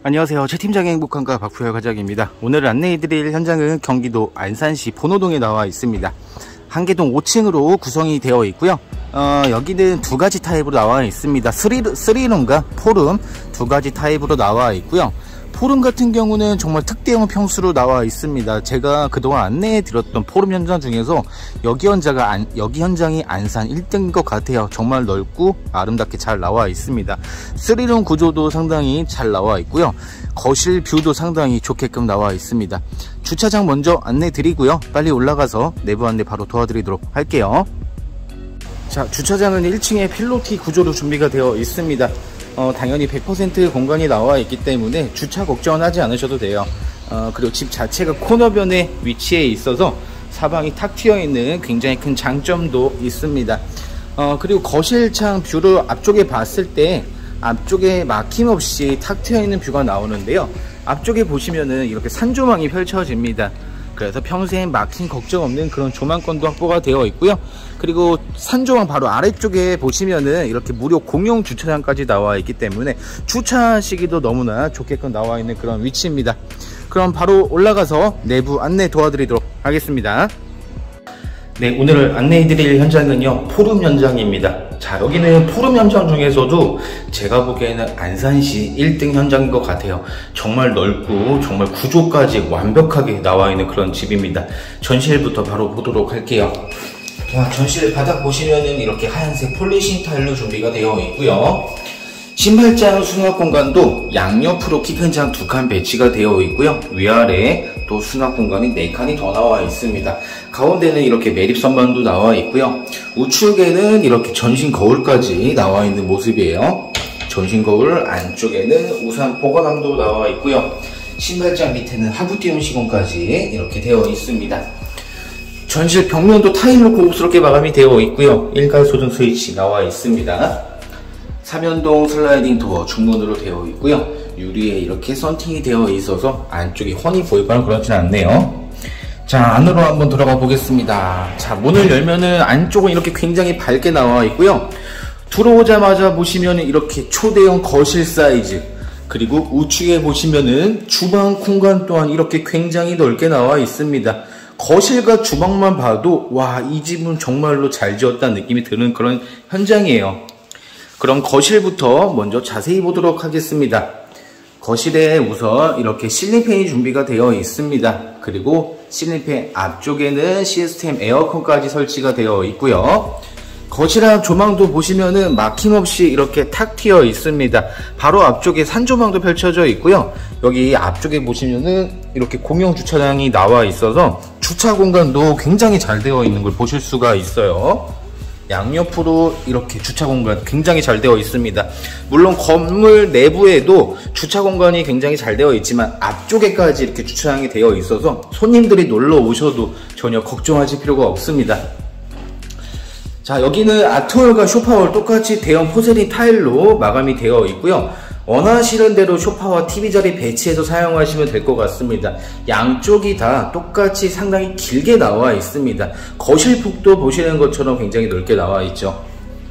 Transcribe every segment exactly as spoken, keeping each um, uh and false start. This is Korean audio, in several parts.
안녕하세요. 최 팀장의 행복한가 박프열 과장입니다. 오늘 안내해드릴 현장은 경기도 안산시 본호동에 나와 있습니다. 한개동 오 층으로 구성이 되어 있고요. 어, 여기는 두 가지 타입으로 나와 있습니다. 쓰리, 쓰리룸과 포룸 두 가지 타입으로 나와 있고요. 포룸 같은 경우는 정말 특대형 평수로 나와 있습니다. 제가 그동안 안내해 드렸던 포룸 현장 중에서 여기 현장가 안, 여기 현장이 안산 일 등인 것 같아요. 정말 넓고 아름답게 잘 나와 있습니다. 쓰리룸 구조도 상당히 잘 나와 있고요. 거실 뷰도 상당히 좋게끔 나와 있습니다. 주차장 먼저 안내 드리고요. 빨리 올라가서 내부 안내 바로 도와드리도록 할게요. 자, 주차장은 일 층에 필로티 구조로 준비가 되어 있습니다. 어, 당연히 백 퍼센트 공간이 나와 있기 때문에 주차 걱정은 하지 않으셔도 돼요. 어, 그리고 집 자체가 코너변에 위치해 있어서 사방이 탁 트여 있는 굉장히 큰 장점도 있습니다. 어, 그리고 거실창 뷰를 앞쪽에 봤을 때 앞쪽에 막힘없이 탁 트여 있는 뷰가 나오는데요. 앞쪽에 보시면은 이렇게 산조망이 펼쳐집니다. 그래서 평생 막힘 걱정 없는 그런 조망권도 확보가 되어 있고요. 그리고 산조망 바로 아래쪽에 보시면은 이렇게 무료 공용 주차장까지 나와 있기 때문에 주차하시기도 너무나 좋게끔 나와 있는 그런 위치입니다. 그럼 바로 올라가서 내부 안내 도와드리도록 하겠습니다. 네, 오늘 안내해드릴 현장은요, 포룸 현장입니다. 자, 여기는 포룸 현장 중에서도 제가 보기에는 안산시 일 등 현장인 것 같아요. 정말 넓고 정말 구조까지 완벽하게 나와 있는 그런 집입니다. 전실부터 바로 보도록 할게요. 자, 전실 바닥 보시면은 이렇게 하얀색 폴리싱 타일로 준비가 되어 있고요. 신발장 수납 공간도 양옆으로 키 큰 장 두 칸 배치가 되어 있고요. 위아래 또 수납 공간이 네 칸이 더 나와 있습니다. 가운데는 이렇게 매립 선반도 나와 있고요. 우측에는 이렇게 전신 거울까지 나와 있는 모습이에요. 전신 거울 안쪽에는 우산 보관함도 나와 있고요. 신발장 밑에는 하부띄움 시공까지 이렇게 되어 있습니다. 전실 벽면도 타일로 고급스럽게 마감이 되어 있고요. 일괄 소등 스위치 나와 있습니다. 삼연동 슬라이딩 도어 중문으로 되어 있고요. 유리에 이렇게 썬팅이 되어 있어서 안쪽이 훤히 보이거나 그렇진 않네요. 자, 안으로 한번 들어가 보겠습니다. 자, 문을 열면은 안쪽은 이렇게 굉장히 밝게 나와 있고요. 들어오자마자 보시면은 이렇게 초대형 거실 사이즈, 그리고 우측에 보시면은 주방 공간 또한 이렇게 굉장히 넓게 나와 있습니다. 거실과 주방만 봐도 와, 이 집은 정말로 잘 지었다는 느낌이 드는 그런 현장이에요. 그럼 거실부터 먼저 자세히 보도록 하겠습니다. 거실에 우선 이렇게 실링팬이 준비가 되어 있습니다. 그리고 실링팬 앞쪽에는 시스템 에어컨까지 설치가 되어 있고요. 거실 앞 조망도 보시면은 막힘없이 이렇게 탁 트여 있습니다. 바로 앞쪽에 산조망도 펼쳐져 있고요. 여기 앞쪽에 보시면은 이렇게 공용 주차장이 나와 있어서 주차 공간도 굉장히 잘 되어 있는 걸 보실 수가 있어요. 양옆으로 이렇게 주차 공간 굉장히 잘 되어 있습니다. 물론 건물 내부에도 주차 공간이 굉장히 잘 되어 있지만 앞쪽에까지 이렇게 주차장이 되어 있어서 손님들이 놀러 오셔도 전혀 걱정하실 필요가 없습니다. 자, 여기는 아트홀과 쇼파홀 똑같이 대형 포세린 타일로 마감이 되어 있고요. 원하시는 대로 쇼파와 티비 자리 배치해서 사용하시면 될 것 같습니다. 양쪽이 다 똑같이 상당히 길게 나와 있습니다. 거실폭도 보시는 것처럼 굉장히 넓게 나와 있죠.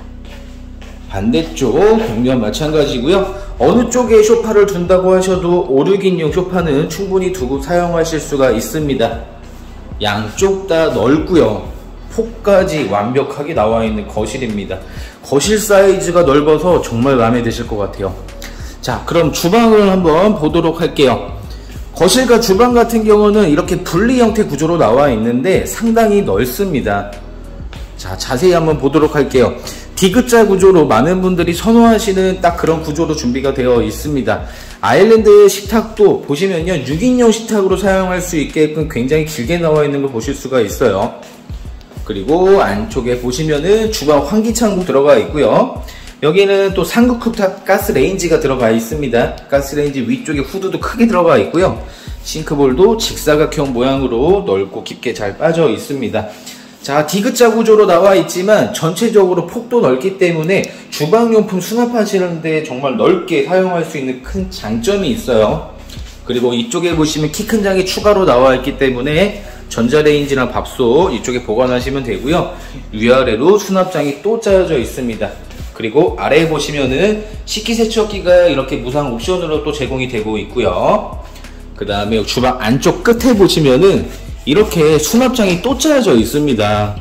반대쪽 벽면 마찬가지고요. 어느 쪽에 쇼파를 둔다고 하셔도 오, 육 인용 쇼파는 충분히 두고 사용하실 수가 있습니다. 양쪽 다 넓고요. 폭까지 완벽하게 나와 있는 거실입니다. 거실 사이즈가 넓어서 정말 마음에 드실 것 같아요. 자, 그럼 주방을 한번 보도록 할게요. 거실과 주방 같은 경우는 이렇게 분리 형태 구조로 나와 있는데 상당히 넓습니다. 자, 자세히 한번 보도록 할게요. 디귿자 구조로 많은 분들이 선호하시는 딱 그런 구조로 준비가 되어 있습니다. 아일랜드 식탁도 보시면요, 육 인용 식탁으로 사용할 수 있게끔 굉장히 길게 나와 있는 걸 보실 수가 있어요. 그리고 안쪽에 보시면은 주방 환기창도 들어가 있고요. 여기는 또 상급 쿠탑 가스레인지가 들어가 있습니다. 가스레인지 위쪽에 후드도 크게 들어가 있고요. 싱크볼도 직사각형 모양으로 넓고 깊게 잘 빠져 있습니다. 자, 디귿자 구조로 나와 있지만 전체적으로 폭도 넓기 때문에 주방용품 수납하시는데 정말 넓게 사용할 수 있는 큰 장점이 있어요. 그리고 이쪽에 보시면 키 큰 장이 추가로 나와 있기 때문에 전자레인지나 밥솥 이쪽에 보관하시면 되고요. 위아래로 수납장이 또 짜여져 있습니다. 그리고 아래에 보시면은 식기세척기가 이렇게 무상 옵션으로 또 제공이 되고 있고요. 그 다음에 주방 안쪽 끝에 보시면은 이렇게 수납장이 또 짜여져 있습니다.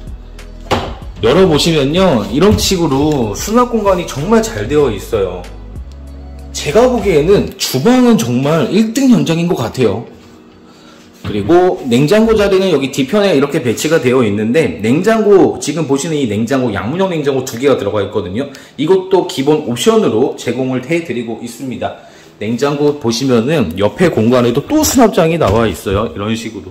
열어보시면요, 이런 식으로 수납 공간이 정말 잘 되어 있어요. 제가 보기에는 주방은 정말 일 등 현장인 것 같아요. 그리고 냉장고 자리는 여기 뒤편에 이렇게 배치가 되어 있는데, 냉장고, 지금 보시는 이 냉장고, 양문형 냉장고 두 개가 들어가 있거든요. 이것도 기본 옵션으로 제공을 해드리고 있습니다. 냉장고 보시면은 옆에 공간에도 또 수납장이 나와 있어요. 이런 식으로.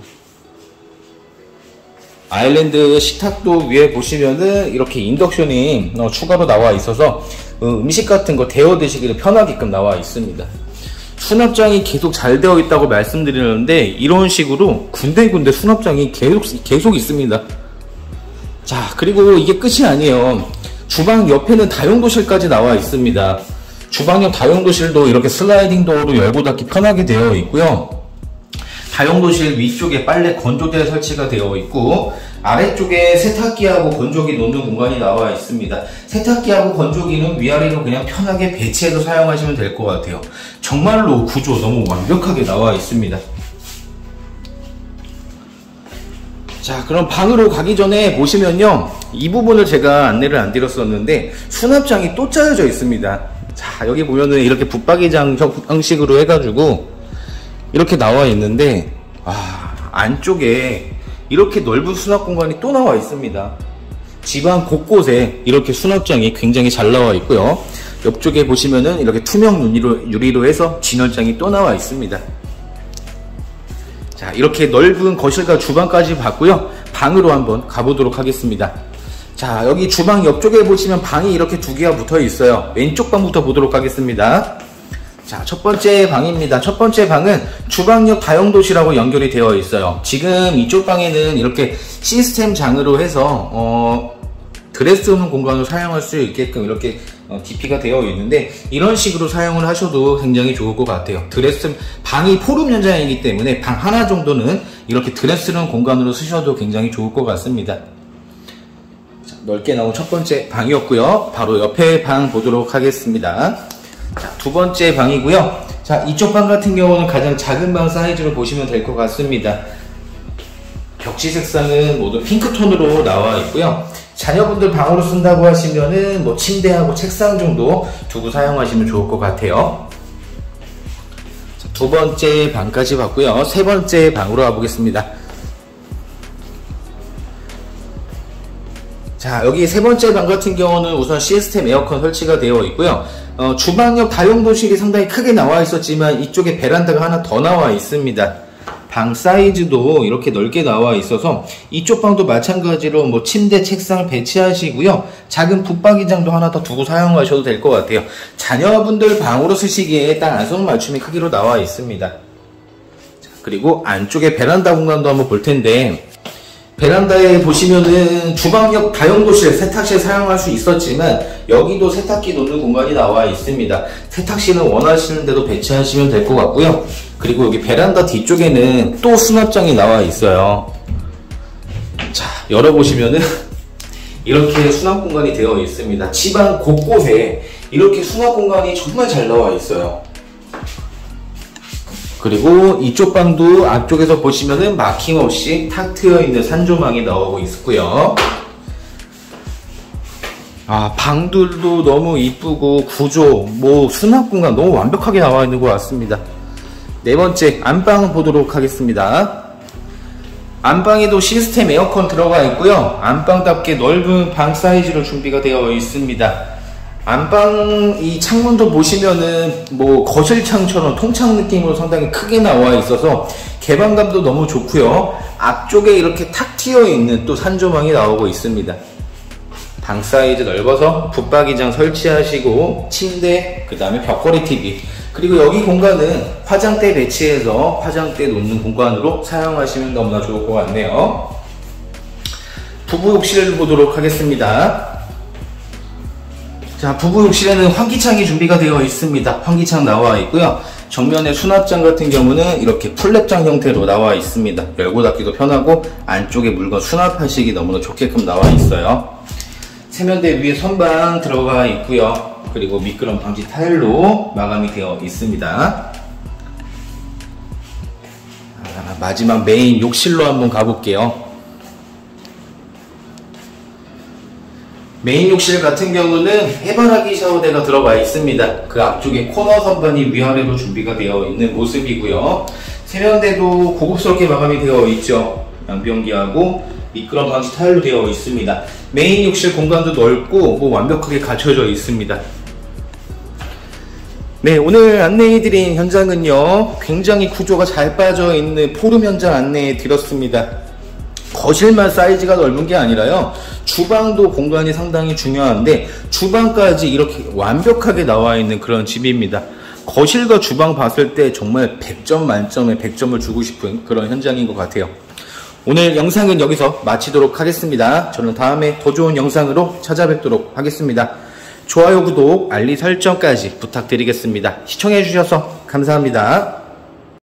아일랜드 식탁도 위에 보시면은 이렇게 인덕션이 어, 추가로 나와 있어서 어, 음식 같은 거 데워 드시기를 편하게끔 나와 있습니다. 수납장이 계속 잘 되어 있다고 말씀드리는데, 이런 식으로 군데군데 수납장이 계속, 계속 있습니다. 자, 그리고 이게 끝이 아니에요. 주방 옆에는 다용도실까지 나와 있습니다. 주방옆 다용도실도 이렇게 슬라이딩 도어로 열고 닫기 편하게 되어 있고요. 다용도실 위쪽에 빨래 건조대 설치가 되어 있고, 아래쪽에 세탁기하고 건조기 놓는 공간이 나와 있습니다. 세탁기하고 건조기는 위아래로 그냥 편하게 배치해서 사용하시면 될 것 같아요. 정말로 구조 너무 완벽하게 나와 있습니다. 자, 그럼 방으로 가기 전에 보시면요, 이 부분을 제가 안내를 안 드렸었는데 수납장이 또 짜여져 있습니다. 자, 여기 보면은 이렇게 붙박이장 형식으로 해가지고 이렇게 나와 있는데, 아, 안쪽에 이렇게 넓은 수납 공간이 또 나와 있습니다. 집안 곳곳에 이렇게 수납장이 굉장히 잘 나와 있고요. 옆쪽에 보시면은 이렇게 투명 유리로, 유리로 해서 진열장이 또 나와 있습니다. 자, 이렇게 넓은 거실과 주방까지 봤고요. 방으로 한번 가보도록 하겠습니다. 자, 여기 주방 옆쪽에 보시면 방이 이렇게 두 개가 붙어 있어요. 왼쪽 방부터 보도록 하겠습니다. 자, 첫 번째 방입니다. 첫 번째 방은 주방역 다용도실하고 연결이 되어 있어요. 지금 이쪽 방에는 이렇게 시스템 장으로 해서 어, 드레스룸 공간을 사용할 수 있게끔 이렇게 어, 디피가 되어 있는데, 이런 식으로 사용을 하셔도 굉장히 좋을 것 같아요. 드레스 방이 포룸 현장이기 때문에 방 하나 정도는 이렇게 드레스룸 공간으로 쓰셔도 굉장히 좋을 것 같습니다. 자, 넓게 나온 첫 번째 방이었고요. 바로 옆에 방 보도록 하겠습니다. 자, 두 번째 방이고요. 자, 이쪽 방 같은 경우는 가장 작은 방 사이즈로 보시면 될 것 같습니다. 벽지 색상은 모두 핑크톤으로 나와 있고요. 자녀분들 방으로 쓴다고 하시면은 뭐 침대하고 책상 정도 두고 사용하시면 좋을 것 같아요. 자, 두 번째 방까지 봤고요. 세 번째 방으로 가보겠습니다. 자, 여기 세 번째 방 같은 경우는 우선 시스템 에어컨 설치가 되어 있고요. 어, 주방역 다용도실이 상당히 크게 나와 있었지만 이쪽에 베란다가 하나 더 나와 있습니다. 방 사이즈도 이렇게 넓게 나와 있어서 이쪽 방도 마찬가지로 뭐 침대, 책상 배치하시고요. 작은 붙박이장도 하나 더 두고 사용하셔도 될 것 같아요. 자녀분들 방으로 쓰시기에 딱 안성맞춤의 크기로 나와 있습니다. 자, 그리고 안쪽에 베란다 공간도 한번 볼 텐데, 베란다에 보시면은 주방역 다용도실, 세탁실 사용할 수 있었지만 여기도 세탁기 놓는 공간이 나와 있습니다. 세탁실은 원하시는 대로 배치하시면 될 것 같고요. 그리고 여기 베란다 뒤쪽에는 또 수납장이 나와 있어요. 자, 열어보시면은 이렇게 수납 공간이 되어 있습니다. 집안 곳곳에 이렇게 수납 공간이 정말 잘 나와 있어요. 그리고 이쪽 방도 앞쪽에서 보시면은 막힘없이 탁 트여 있는 산조망이 나오고 있고요. 아, 방들도 너무 이쁘고 구조, 뭐 수납 공간 너무 완벽하게 나와 있는 것 같습니다. 네 번째 안방 보도록 하겠습니다. 안방에도 시스템 에어컨 들어가 있고요. 안방답게 넓은 방 사이즈로 준비가 되어 있습니다. 안방 이 창문도 보시면은 뭐 거실창처럼 통창 느낌으로 상당히 크게 나와 있어서 개방감도 너무 좋고요. 앞쪽에 이렇게 탁 튀어 있는 또 산조망이 나오고 있습니다. 방 사이즈 넓어서 붙박이장 설치하시고 침대, 그 다음에 벽걸이 티비, 그리고 여기 공간은 화장대 배치해서 화장대 놓는 공간으로 사용하시면 너무나 좋을 것 같네요. 부부 욕실을 보도록 하겠습니다. 자, 부부 욕실에는 환기창이 준비가 되어 있습니다. 환기창 나와 있고요. 정면에 수납장 같은 경우는 이렇게 플랩장 형태로 나와 있습니다. 열고 닫기도 편하고 안쪽에 물건 수납하시기 너무나 좋게끔 나와 있어요. 세면대 위에 선반 들어가 있고요. 그리고 미끄럼 방지 타일로 마감이 되어 있습니다. 아, 마지막 메인 욕실로 한번 가볼게요. 메인 욕실 같은 경우는 해바라기 샤워대가 들어가 있습니다. 그 앞쪽에 코너 선반이 위아래로 준비가 되어 있는 모습이고요. 세면대도 고급스럽게 마감이 되어 있죠. 양변기하고 미끄럼 방지 타일로 되어 있습니다. 메인 욕실 공간도 넓고 뭐 완벽하게 갖춰져 있습니다. 네, 오늘 안내해드린 현장은요, 굉장히 구조가 잘 빠져 있는 포룸 현장 안내해 드렸습니다. 거실만 사이즈가 넓은 게 아니라요, 주방도 공간이 상당히 중요한데 주방까지 이렇게 완벽하게 나와 있는 그런 집입니다. 거실과 주방 봤을 때 정말 백 점 만점에 백 점을 주고 싶은 그런 현장인 것 같아요. 오늘 영상은 여기서 마치도록 하겠습니다. 저는 다음에 더 좋은 영상으로 찾아뵙도록 하겠습니다. 좋아요, 구독, 알림 설정까지 부탁드리겠습니다. 시청해주셔서 감사합니다.